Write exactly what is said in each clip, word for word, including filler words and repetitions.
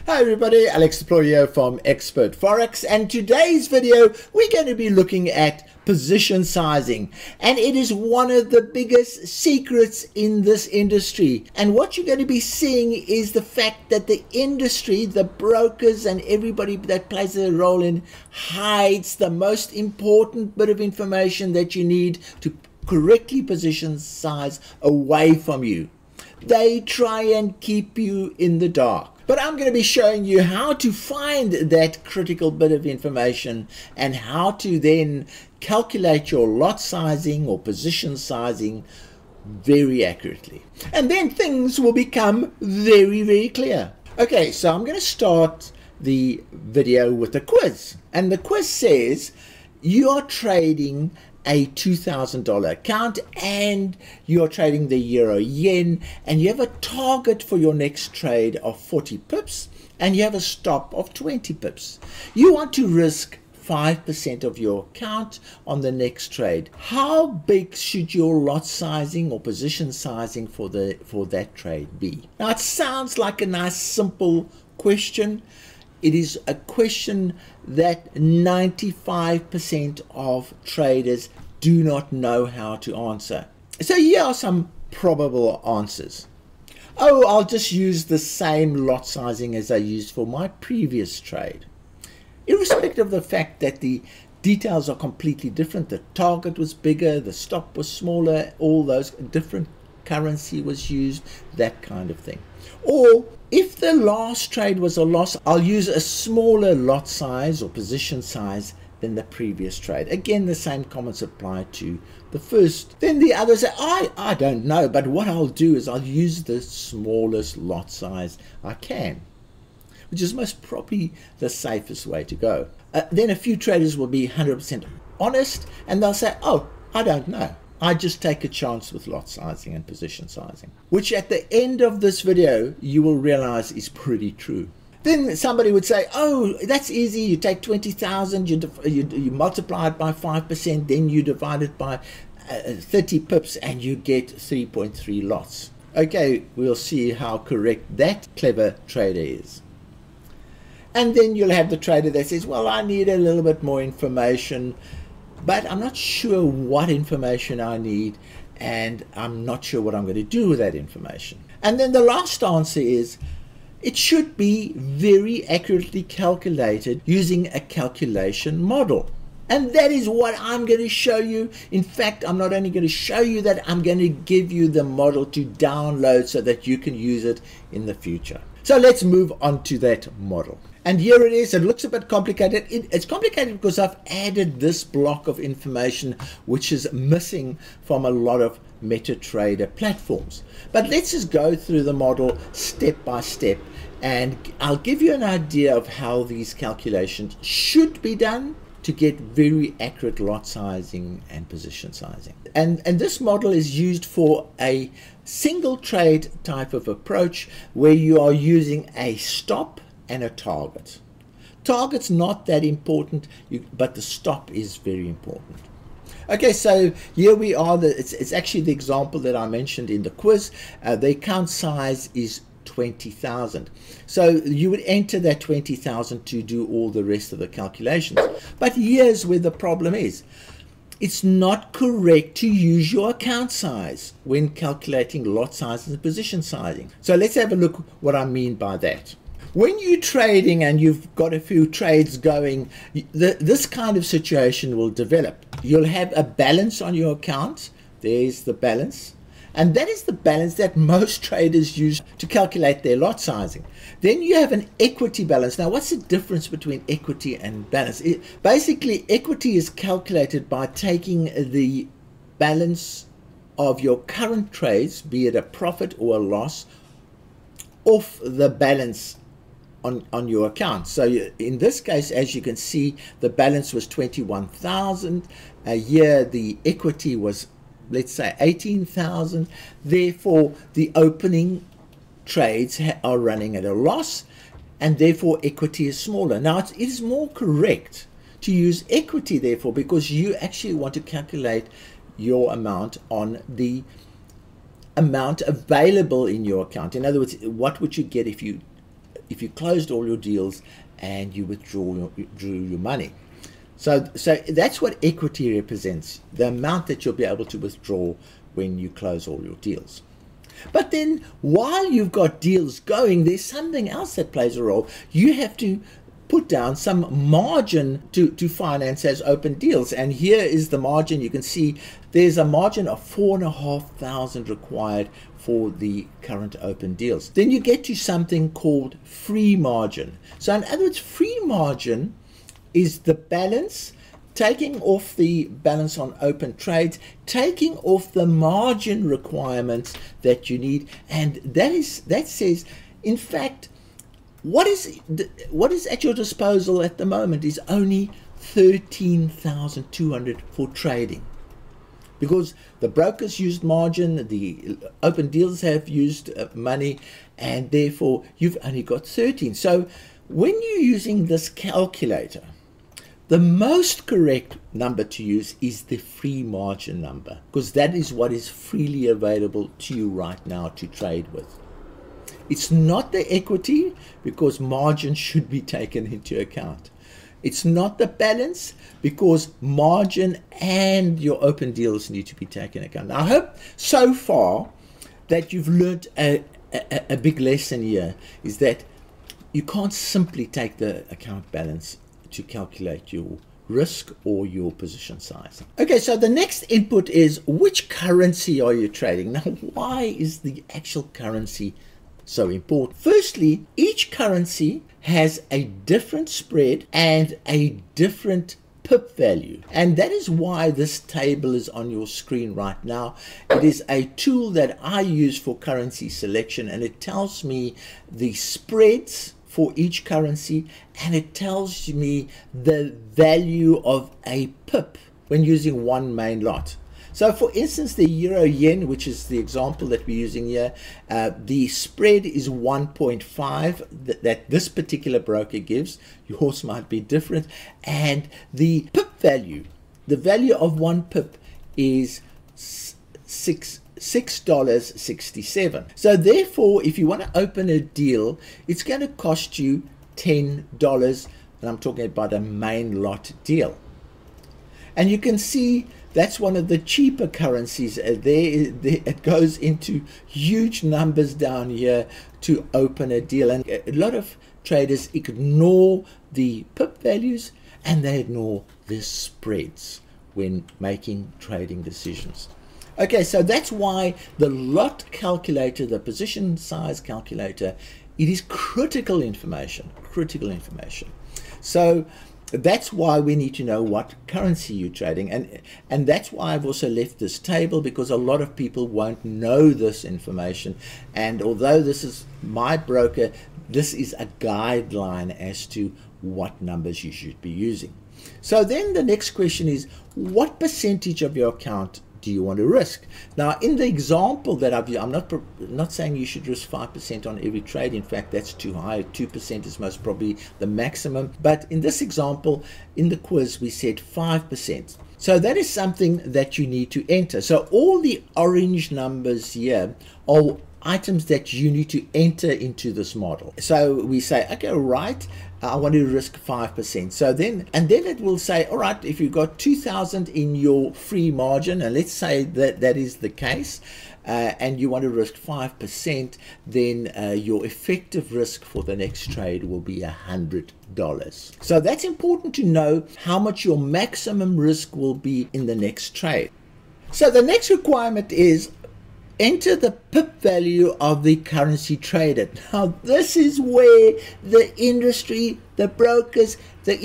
Hi everybody, Alex the Pro here from Expert Forex, and today's video we're going to be looking at position sizing, and it is one of the biggest secrets in this industry. And what you're going to be seeing is the fact that the industry, the brokers and everybody that plays a role in, hides the most important bit of information that you need to correctly position size away from you. They try and keep you in the dark. But I'm going to be showing you how to find that critical bit of information and how to then calculate your lot sizing or position sizing very accurately. And then things will become very, very clear. Okay, so I'm going to start the video with a quiz. And the quiz says you are trading a two thousand dollar account and you're trading the euro yen, and you have a target for your next trade of forty pips and you have a stop of twenty pips. You want to risk five percent of your account on the next trade. How big should your lot sizing or position sizing for the for that trade be? Now it sounds like a nice simple question. It is a question that ninety-five percent of traders do not know how to answer. So here are some probable answers. Oh, I'll just use the same lot sizing as I used for my previous trade. Irrespective of the fact that the details are completely different, the target was bigger, the stop was smaller, all those different currency was used, that kind of thing. Or if the last trade was a loss, I'll use a smaller lot size or position size than the previous trade. Again, the same comments apply to the first. Then the others say, I, I don't know, but what I'll do is I'll use the smallest lot size I can, which is most probably the safest way to go. Uh, then a few traders will be one hundred percent honest and they'll say, oh, I don't know. I just take a chance with lot sizing and position sizing, which at the end of this video, you will realize is pretty true. Then somebody would say, oh, that's easy. You take twenty thousand, you, you, you multiply it by five percent, then you divide it by uh, thirty pips and you get three point three lots. Okay, we'll see how correct that clever trader is. And then you'll have the trader that says, well, I need a little bit more information, but I'm not sure what information I need, and I'm not sure what I'm going to do with that information. And then the last answer is, it should be very accurately calculated using a calculation model. And that is what I'm going to show you. In fact, I'm not only going to show you that, I'm going to give you the model to download so that you can use it in the future. So let's move on to that model. And here it is. It looks a bit complicated. It, it's complicated because I've added this block of information which is missing from a lot of MetaTrader platforms. But let's just go through the model step by step, and I'll give you an idea of how these calculations should be done to get very accurate lot sizing and position sizing. And, and this model is used for a single trade type of approach where you are using a stop and a target. Target's not that important, you, but the stop is very important. Okay, so here we are. The, it's, it's actually the example that I mentioned in the quiz. Uh, the account size is twenty thousand. So you would enter that twenty thousand to do all the rest of the calculations. But here's where the problem is. It's not correct to use your account size when calculating lot sizes and position sizing. So let's have a look what I mean by that. When you're trading and you've got a few trades going, the, this kind of situation will develop. You'll have a balance on your account. There's the balance. And that is the balance that most traders use to calculate their lot sizing. Then you have an equity balance. Now, what's the difference between equity and balance? It, basically, equity is calculated by taking the balance of your current trades, be it a profit or a loss, off the balance On, on your account. So you, in this case, as you can see, the balance was twenty-one thousand. A year, the equity was, let's say, eighteen thousand. Therefore, the opening trades are running at a loss, and therefore equity is smaller. Now, it's, it is more correct to use equity, therefore, because you actually want to calculate your amount on the amount available in your account. In other words, what would you get if you if you closed all your deals and you withdraw your, withdrew your money. So, so that's what equity represents, the amount that you'll be able to withdraw when you close all your deals. But then while you've got deals going, there's something else that plays a role. You have to put down some margin to, to finance as open deals. And here is the margin. You can see there's a margin of four and a half thousand required for the current open deals. Then you get to something called free margin. So in other words, free margin is the balance, taking off the balance on open trades, taking off the margin requirements that you need. And that is that says, in fact, what is what is at your disposal at the moment is only thirteen thousand two hundred for trading, because the brokers used margin, the open deals have used money, and therefore you've only got thirteen. So when you're using this calculator, the most correct number to use is the free margin number, because that is what is freely available to you right now to trade with. It's not the equity, because margin should be taken into account. It's not the balance, because margin and your open deals need to be taken into account. Now, I hope so far that you've learned a, a, a big lesson here, is that you can't simply take the account balance to calculate your risk or your position size. Okay, so the next input is, which currency are you trading? Now, why is the actual currency so important? Firstly, each currency has a different spread and a different pip value, and that is why this table is on your screen right now. It is a tool that I use for currency selection, and it tells me the spreads for each currency, and it tells me the value of a pip when using one main lot. So for instance, the euro yen, which is the example that we're using here, uh, the spread is one point five that, that this particular broker gives. Yours might be different. And the pip value, the value of one pip is six six dollars and sixty-seven cents. So therefore, if you want to open a deal, it's going to cost you ten dollars, and I'm talking about a main lot deal. And you can see that's one of the cheaper currencies. Uh, there, there, it goes into huge numbers down here to open a deal. And a lot of traders ignore the pip values and they ignore the spreads when making trading decisions. Okay, so that's why the lot calculator, the position size calculator, it is critical information, critical information. So that's why we need to know what currency you're trading, and and that's why I've also left this table, because a lot of people won't know this information. And although this is my broker, this is a guideline as to what numbers you should be using. So then the next question is, what percentage of your account do you want to risk? Now, in the example that I've, I'm not not saying you should risk five percent on every trade. In fact, that's too high. two percent is most probably the maximum. But in this example, in the quiz, we said five percent. So that is something that you need to enter. So all the orange numbers here are items that you need to enter into this model. So we say, okay, right, I want to risk five percent. So then, and then it will say, all right, if you've got two thousand in your free margin, and let's say that that is the case, uh, and you want to risk five percent, then uh, your effective risk for the next trade will be one hundred dollars. So that's important to know how much your maximum risk will be in the next trade. So the next requirement is, enter the pip value of the currency traded. Now, this is where the industry, the brokers, the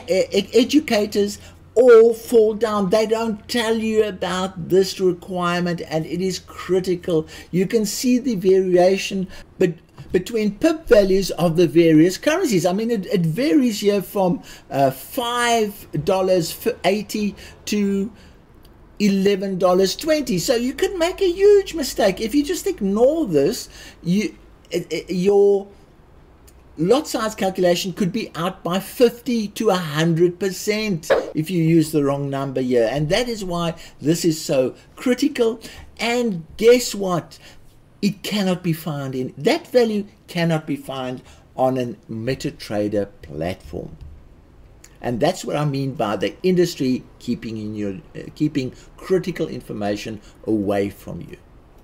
educators all fall down. They don't tell you about this requirement, and it is critical. You can see the variation but between pip values of the various currencies. I mean, it, it varies here from uh, five dollars and eighty cents to eleven dollars and twenty cents. So you could make a huge mistake if you just ignore this. You it, it, your lot size calculation could be out by fifty to a hundred percent if you use the wrong number here, and that is why this is so critical. And guess what? It cannot be found in that value cannot be found on a MetaTrader platform. And that's what I mean by the industry keeping in your uh, keeping critical information away from you.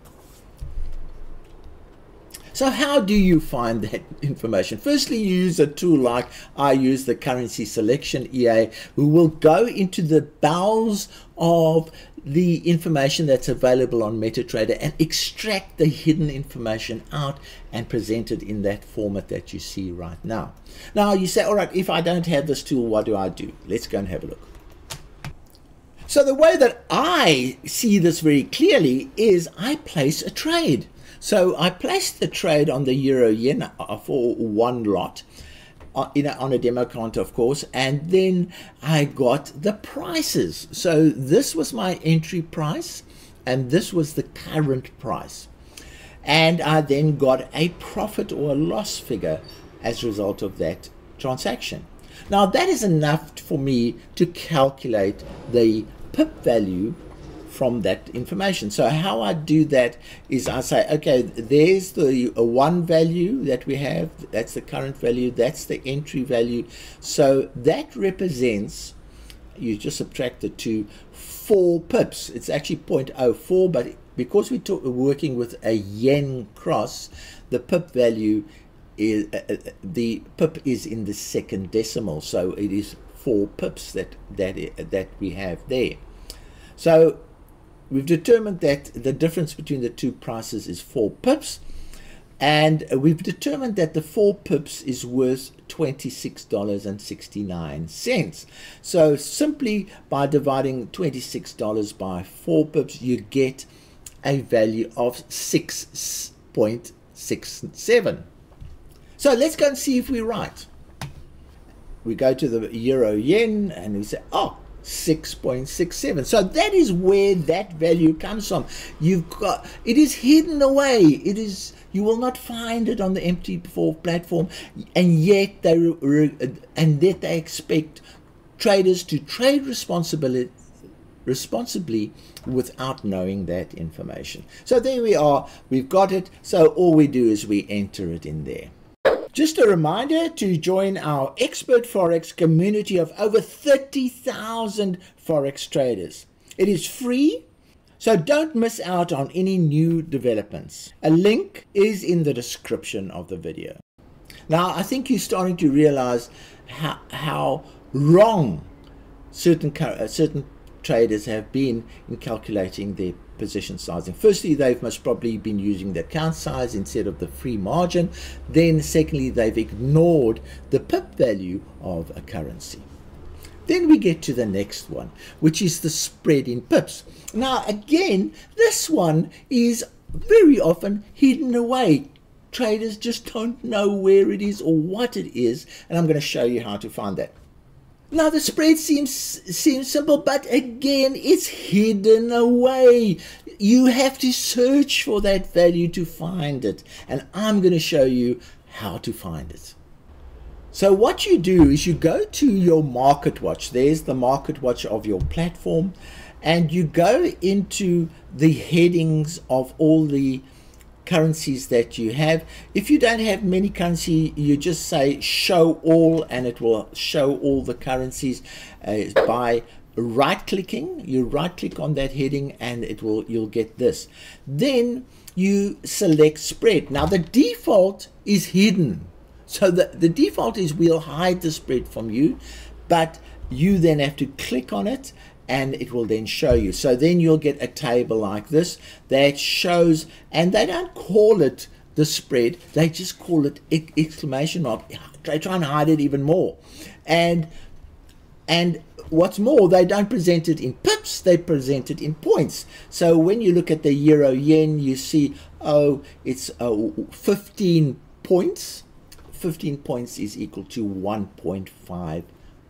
So how do you find that information? Firstly, you use a tool like I use, the Currency Selection E A, who will go into the bowels of the information that's available on MetaTrader and extract the hidden information out and present it in that format that you see right now. Now you say, all right, if I don't have this tool, what do I do? Let's go and have a look. So the way that I see this very clearly is I place a trade. So I placed the trade on the euro yen for one lot in a, on a demo account, of course, and then I got the prices. So this was my entry price and this was the current price, and I then got a profit or a loss figure as a result of that transaction. Now that is enough for me to calculate the pip value from that information. So how I do that is I say, okay, there's the uh, one value that we have, that's the current value, that's the entry value. So that represents, you just subtract the two, four pips. It's actually zero point zero four, but because we're working with a yen cross, the pip value is, uh, the pip is in the second decimal. So it is four pips that, that, that we have there. So we've determined that the difference between the two prices is four pips, and we've determined that the four pips is worth twenty-six dollars and sixty-nine cents. So simply by dividing twenty-six dollars by four pips, you get a value of six point six seven. So let's go and see if we're right. We go to the euro yen and we say, oh, six point six seven. So that is where that value comes from. You've got, it is hidden away. It is, you will not find it on the M T four platform, and yet they and yet they expect traders to trade responsibly responsibly without knowing that information. So there we are. We've got it. So all we do is we enter it in there. Just a reminder to join our expert Forex community of over thirty thousand Forex traders. It is free, so don't miss out on any new developments. A link is in the description of the video. Now, I think you're starting to realize how, how wrong certain, uh, certain traders have been in calculating their position sizing. Firstly, they've most probably been using the account size instead of the free margin. Then secondly, they've ignored the pip value of a currency. Then we get to the next one, which is the spread in pips. Now again, this one is very often hidden away. Traders just don't know where it is or what it is, and I'm going to show you how to find that. Now the spread seems seems simple, but again, it's hidden away. You have to search for that value to find it, and I'm going to show you how to find it. So what you do is you go to your market watch. There's the market watch of your platform, and you go into the headings of all the currencies that you have. If you don't have many currency, you just say show all, and it will show all the currencies uh, by right clicking. You right click on that heading and it will, you'll get this. Then you select spread. Now the default is hidden, so the, the default is we'll hide the spread from you, but you then have to click on it and it will then show you. So then you'll get a table like this that shows, and they don't call it the spread, they just call it exclamation mark. They try and hide it even more. And and what's more, they don't present it in pips, they present it in points. So when you look at the euro yen, you see, oh, it's uh, fifteen points. fifteen points is equal to one point five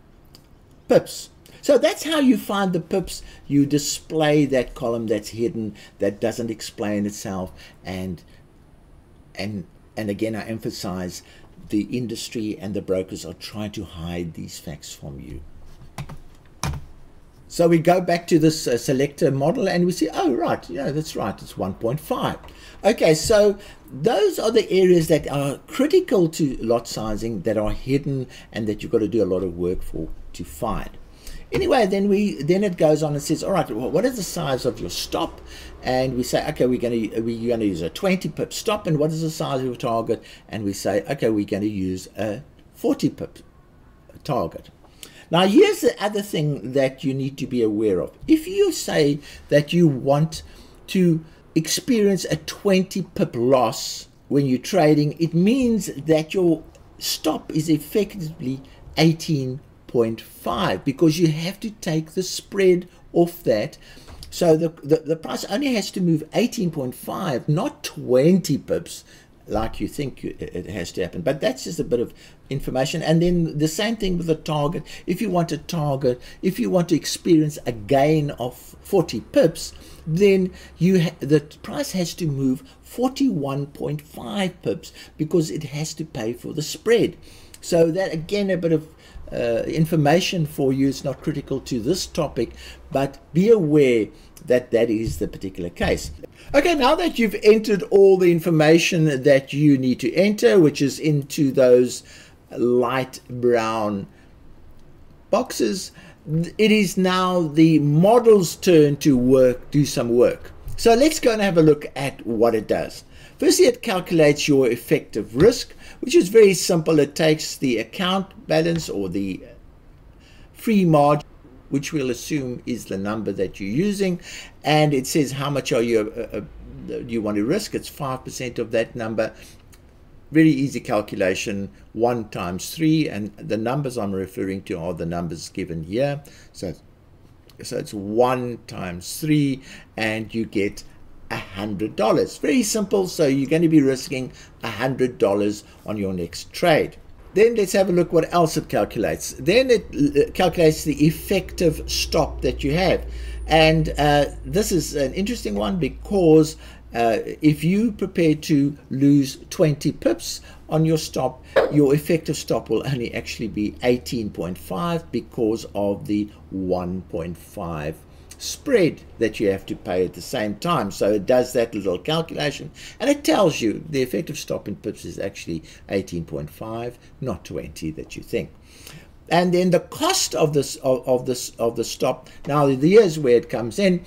pips. So that's how you find the pips. You display that column that's hidden, that doesn't explain itself. And and and again, I emphasize, the industry and the brokers are trying to hide these facts from you. So we go back to this uh, selector model and we see, oh, right, yeah, that's right, it's one point five. Okay, so those are the areas that are critical to lot sizing, that are hidden, and that you've got to do a lot of work for to find. Anyway, then we then it goes on and says, all right, well, what is the size of your stop? And we say, okay, we're going to we're going to use a twenty pip stop. And what is the size of your target? And we say, okay, we're going to use a forty pip target. Now, here's the other thing that you need to be aware of. If you say that you want to experience a twenty pip loss when you're trading, it means that your stop is effectively eighteen point five, because you have to take the spread off that. So the, the, the price only has to move eighteen point five, not twenty pips like you think it has to happen. But that's just a bit of information. And then the same thing with the target. If you want a target, if you want to experience a gain of forty pips, then you ha the price has to move forty-one point five pips, because it has to pay for the spread. So that, again, a bit of uh, information for you. It's not critical to this topic, but be aware that that is the particular case. Okay, now that you've entered all the information that you need to enter, which is into those light brown boxes, it is now the model's turn to work, do some work. So let's go and have a look at what it does. Firstly, it calculates your effective risk, which is very simple. It takes the account balance, or the free margin, which we'll assume is the number that you're using, and it says how much are you uh, uh, you want to risk. It's five percent of that number. Very easy calculation, one times three, and the numbers I'm referring to are the numbers given here. So, so it's one times three, and you get a hundred dollars. Very simple. So you're going to be risking a hundred dollars on your next trade. Then let's have a look what else it calculates. Then it calculates the effective stop that you have. And uh, this is an interesting one, because uh, if you prepare to lose twenty pips on your stop, your effective stop will only actually be eighteen point five, because of the one point five spread that you have to pay at the same time. So it does that little calculation, and it tells you the effective stop in pips is actually eighteen point five, not twenty that you think. And then the cost of this of, of this of the stop, now here's where it comes in.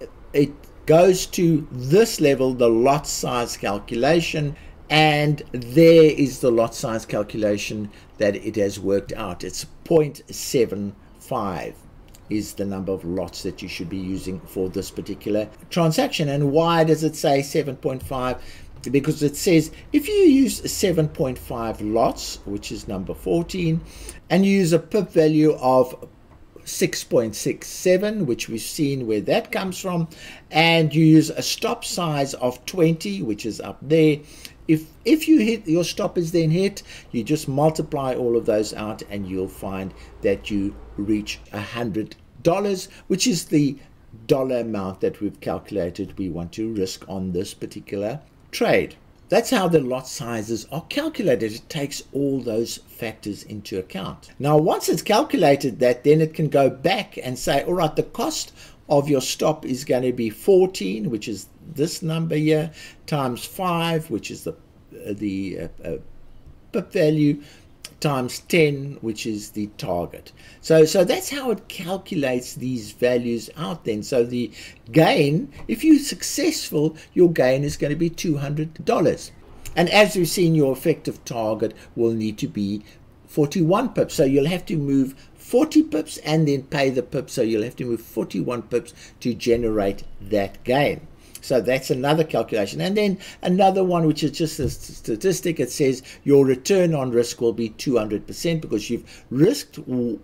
It goes to this level, the lot size calculation, and there is the lot size calculation that it has worked out. It's zero point seven five is the number of lots that you should be using for this particular transaction. And why does it say seven point five? Because it says if you use seven point five lots, which is number fourteen, and you use a pip value of six point six seven, which we've seen where that comes from, and you use a stop size of twenty, which is up there, if if you hit, your stop is then hit, you just multiply all of those out, and you'll find that you reach a hundred dollars, which is the dollar amount that we've calculated we want to risk on this particular trade. That's how the lot sizes are calculated. It takes all those factors into account. Now, once it's calculated that, then it can go back and say, all right, the cost of your stop is going to be fourteen, which is this number here, times five, which is the uh, the uh, uh, pip value, times ten, which is the target. So so that's how it calculates these values out then. So the gain, if you're successful, your gain is going to be two hundred dollars. And as we've seen, your effective target will need to be forty-one pips. So you'll have to move forty pips and then pay the pips. So you'll have to move forty-one pips to generate that gain. So that's another calculation. And then another one, which is just a statistic. It says your return on risk will be two hundred percent, because you've risked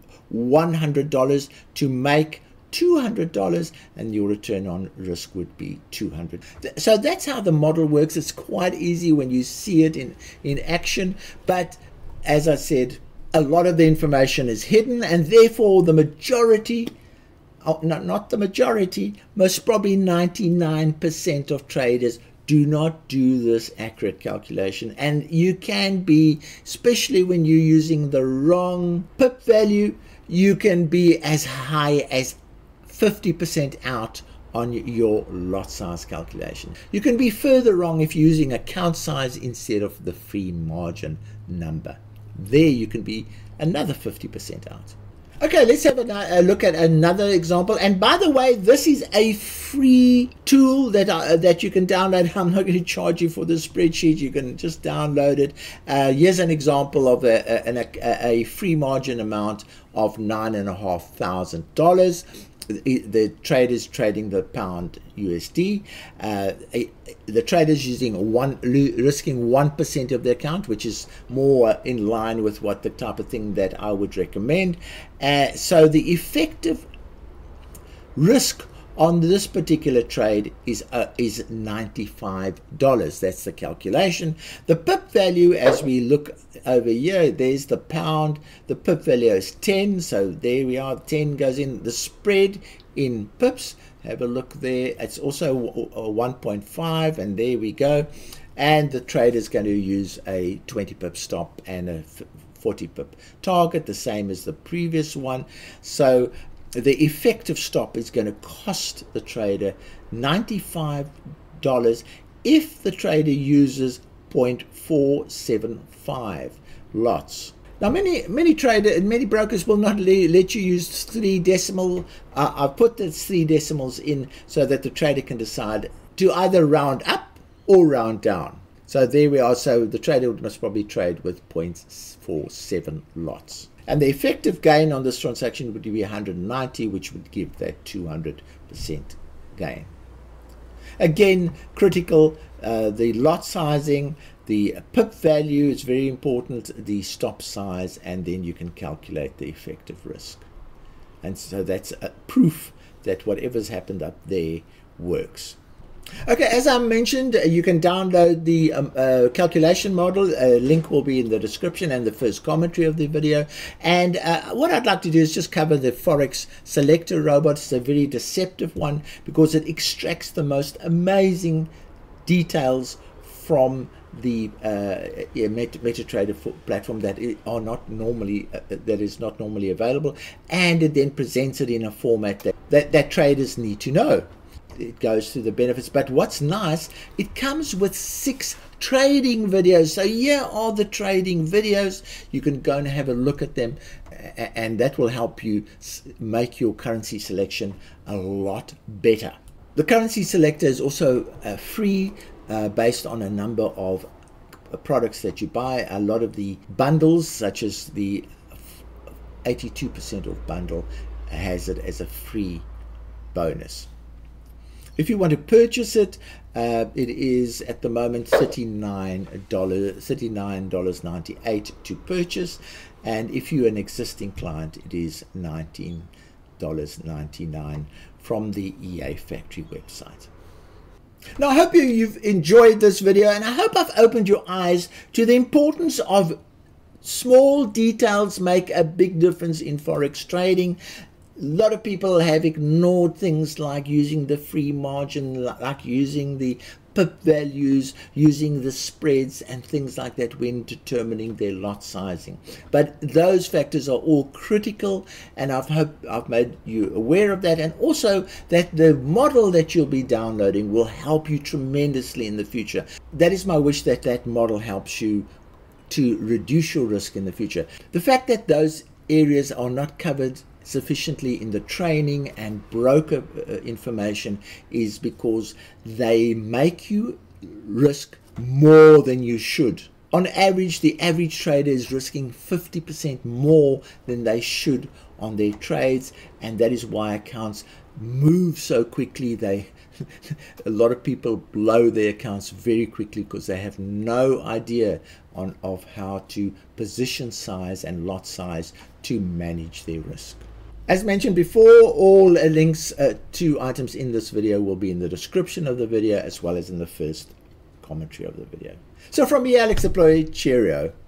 one hundred dollars to make two hundred dollars, and your return on risk would be two hundred dollars. So that's how the model works. It's quite easy when you see it in, in action. But as I said, a lot of the information is hidden, and therefore the majority, Oh, not, not the majority, most probably ninety-nine percent of traders do not do this accurate calculation. And you can be, especially when you're using the wrong pip value, you can be as high as fifty percent out on your lot size calculation. You can be further wrong if you're using account size instead of the free margin number. There you can be another fifty percent out. Okay, let's have a, a look at another example. And by the way, this is a free tool that I, that you can download. I'm not going to charge you for the spreadsheet. You can just download it. Uh, here's an example of a, a, a, a free margin amount of nine and a half thousand dollars. The trader's trading the pound U S D. Uh, the trader's using one, risking one percent of the account, which is more in line with what the type of thing that I would recommend. Uh, so the effective risk on this particular trade is uh, is ninety-five dollars. That's the calculation. The pip value, as we look over here, there's the pound. The pip value is ten, so there we are. ten goes in. The spread in pips, have a look there. It's also one point five, and there we go. And the trader is going to use a twenty pip stop and a forty pip target, the same as the previous one. So the effective stop is going to cost the trader ninety-five dollars if the trader uses zero point four seven five lots. Now, many many trader and many brokers will not le let you use three decimal. Uh, I've put the three decimals in so that the trader can decide to either round up or round down. So there we are. So the trader must probably trade with zero point four seven lots. And the effective gain on this transaction would be one hundred ninety, which would give that two hundred percent gain. Again, critical, uh, the lot sizing, the pip value is very important, the stop size, and then you can calculate the effective risk. And so that's a proof that whatever's happened up there works. Okay, as I mentioned, you can download the um, uh, calculation model. A link will be in the description and the first commentary of the video. And uh, what I'd like to do is just cover the Forex Selector robot. It's a very deceptive one because it extracts the most amazing details from the uh, yeah, Meta, MetaTrader platform that are not normally uh, that is not normally available, and it then presents it in a format that, that, that traders need to know. It goes through the benefits, but what's nice, it comes with six trading videos. So here are the trading videos. You can go and have a look at them, and that will help you make your currency selection a lot better. The currency selector is also uh, free uh, based on a number of products that you buy. A lot of the bundles, such as the eighty-two percent off bundle, has it as a free bonus. If you want to purchase it, uh, it is at the moment thirty-nine dollars, thirty-nine ninety-eight to purchase, and if you're an existing client, it is nineteen ninety-nine from the E A Factory website. Now, I hope you, you've enjoyed this video, and I hope I've opened your eyes to the importance of small details make a big difference in Forex trading. A lot of people have ignored things like using the free margin, like using the pip values, using the spreads and things like that when determining their lot sizing. But those factors are all critical, and I've hope I've made you aware of that, and also that the model that you'll be downloading will help you tremendously in the future. That is my wish, that that model helps you to reduce your risk in the future. The fact that those areas are not covered sufficiently in the training and broker uh, information is because they make you risk more than you should. On average, the average trader is risking fifty percent more than they should on their trades, and that is why accounts move so quickly. They a lot of people blow their accounts very quickly because they have no idea on of how to position size and lot size to manage their risk. As mentioned before, all links uh, to items in this video will be in the description of the video, as well as in the first commentary of the video. So from me, Alex Employee, cheerio.